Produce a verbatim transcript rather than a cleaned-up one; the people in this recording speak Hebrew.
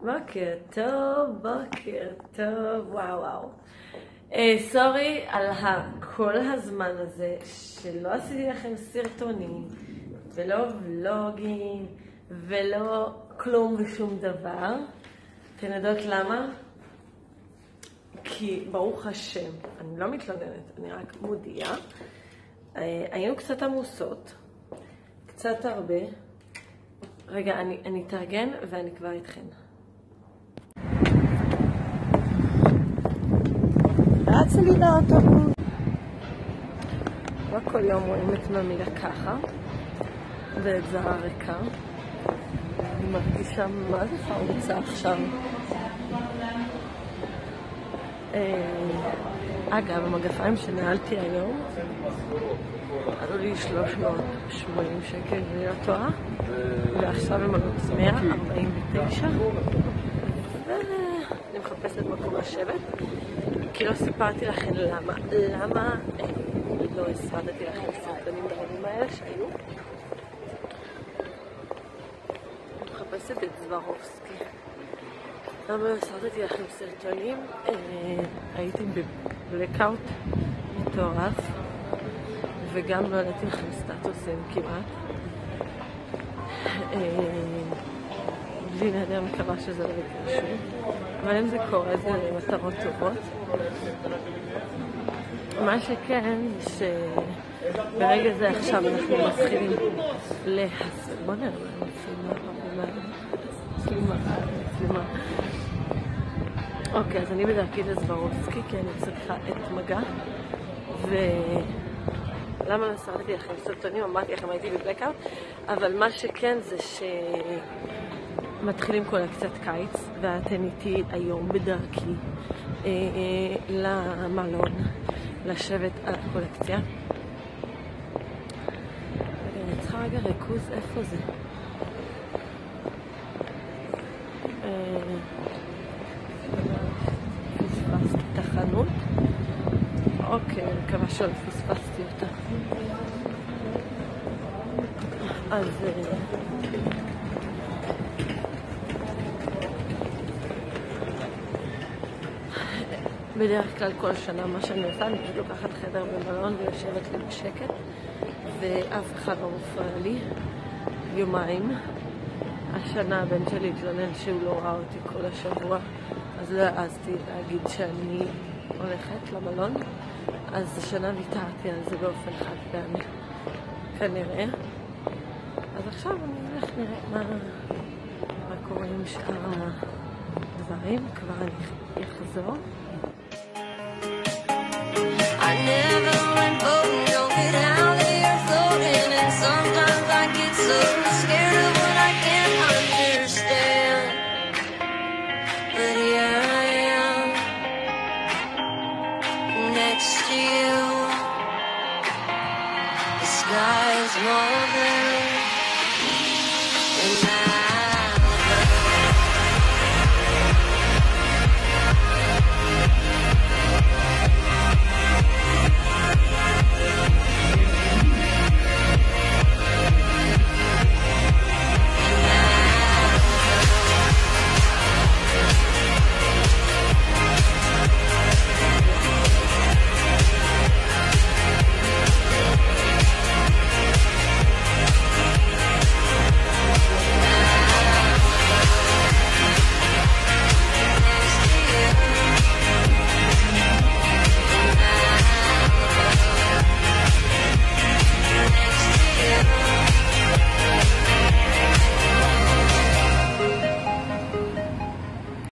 בוקר טוב, בוקר טוב, וואו וואו. אה, סורי על כל הזמן הזה שלא עשיתי לכם סרטונים ולא ולוגים ולא כלום ושום דבר. אתן יודעות למה? כי ברוך השם, אני לא מתלוננת, אני רק מודיעה. אה, היינו קצת עמוסות, קצת הרבה. רגע, אני, אני אתארגן ואני כבר איתכן. רצה לי לאוטובוס. לא כל יום רואים את ממילה ככה, ואת זרה ריקה. אני מרגישה מה זה חרוצה עכשיו. אגב, המגפיים שנעלתי היום עלו לי שלוש מאות ושמונים שקל ולא טועה, ועכשיו הם עלו מאה ארבעים ותשע, ואני מחפשת מקום לשבת, כי לא סיפרתי לכם למה, למה לא הסרטתי לכם סרטונים ברבים האלה שהיו. אני מחפשת את זברובסקי. למה לא הסרטתי לכם סרטונים? הייתי בבלקאוט מטורף, וגם לא העליתי לכם סטטוסים כמעט. בלי נהדר, מקווה שזה לא יקרה שוב. אבל אם זה קורה, זה מטרות טובות. מה שכן, שברגע זה עכשיו אנחנו מתחילים להס... בוא נראה מה מצלימה, מצלימה, מצלימה. אוקיי, אז אני בדרכי לזברובסקי, כי אני צריכה את מגע. ו... למה לא סרטתי לכם סרטונים? אמרתי לכם, הייתי בבלקאוט, אבל מה שכן זה שמתחילים כל קצת קיץ, ואתן איתי היום בדרכי אה, אה, למלון, לשבת על הקולקציה. רגע, אני צריכה רגע ריכוז, איפה זה? אה, פספסתי את החנות. אוקיי, אני מקווה שלא פספסתי אותה. אז בדרך כלל כל שנה מה שאני עושה, אני פשוט לוקחת חדר במלון ויושבת לי בשקט, ואף אחד לא מפריע לי יומיים. השנה הבן שלי התלונן שהוא לא ראה אותי כל השבוע, אז לא העזתי להגיד שאני הולכת למלון, אז השנה ויתרתי על זה באופן חד פעמי כנראה. אז עכשיו אני הולך נראה מה, מה קורה עם שאר הדברים. כבר אני אחזור. I never went